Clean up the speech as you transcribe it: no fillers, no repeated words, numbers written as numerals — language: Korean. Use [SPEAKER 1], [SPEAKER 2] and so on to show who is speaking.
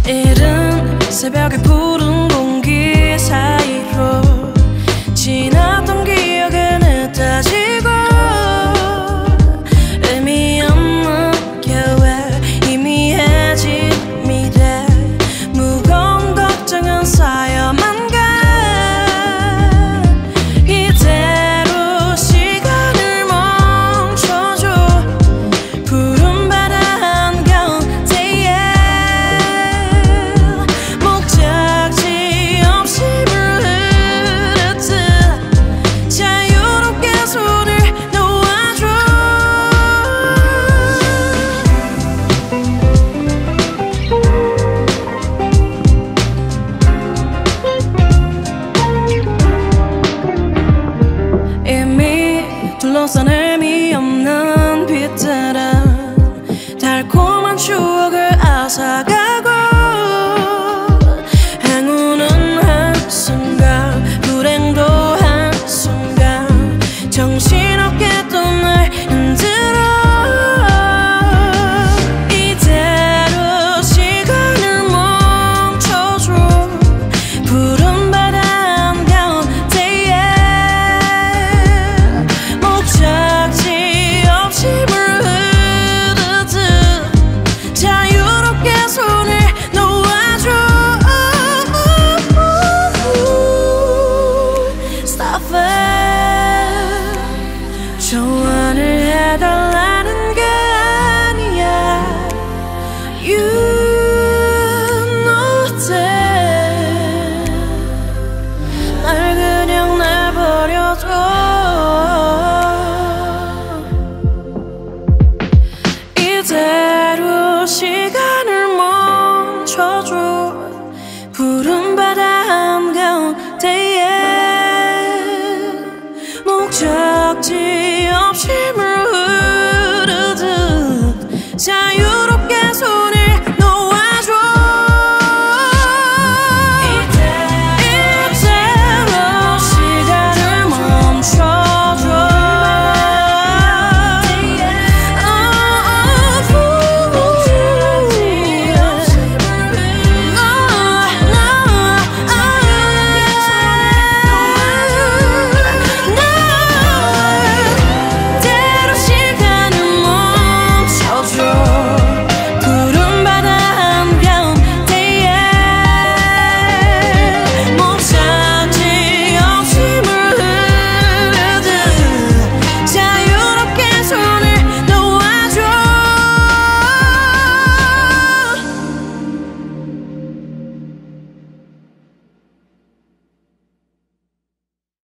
[SPEAKER 1] 이른 새벽에 푸른 공기 사이로 지났던 기억은 흩어지고 의미 없는 계획 희미해진 미래 무거운 걱정은 쌓여만 가 이대로 시간을 멈춰줘 푸른 바다 한가운데에 목적지 없이 물 흐르듯 자유롭게 손을 놓아줘 이미 둘러싼 의미 없는 빛들은 달콤한 추억을 앗아가고 행운은 한순간 불행도 한순간 정신없게 또 날 흔들어 이대로 시간을 멈춰줘 푸른 바다 한가운데에 목적지 없이 물 흐르듯 자유롭게 손을 놓아줘 Stop it 조언을 해달라는 게 아니야 You know that 날 그냥 내버려둬 이대로 시간을 멈춰줘 푸른 바다 한가운데에 목적지 없이 물 흐르듯 자유